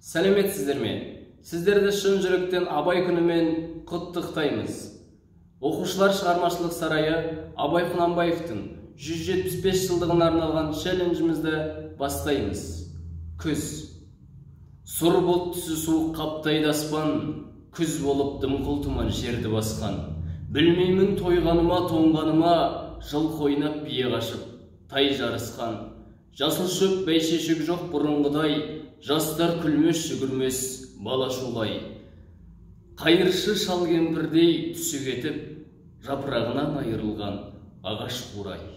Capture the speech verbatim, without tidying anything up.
Сәлеметсіздер ме? Сіздерді шын жүректен Абай күнімен құттықтаймыз. Оқушылар шығармашылық сарайы Абай Құнанбаевтың жүз жетпіс бес жылдығына арналған челленджімізді бастаймыз. Күз. Сұр бұлт түсі суық қаптайды аспан, күз болып дымқыл тұман жерді басқан. Білмеймін тойғаныма, тоңғаныма, жыл қойнап бие қашып, тай жарысқан. Жасыл шөп бәйшешек жоқ бұрынғыдай, жастар күлмес жүгірмес бала шулай. Қайыршы шал кемпірдей түсі кетіп, жапырағынан айырылған ағаш қурай.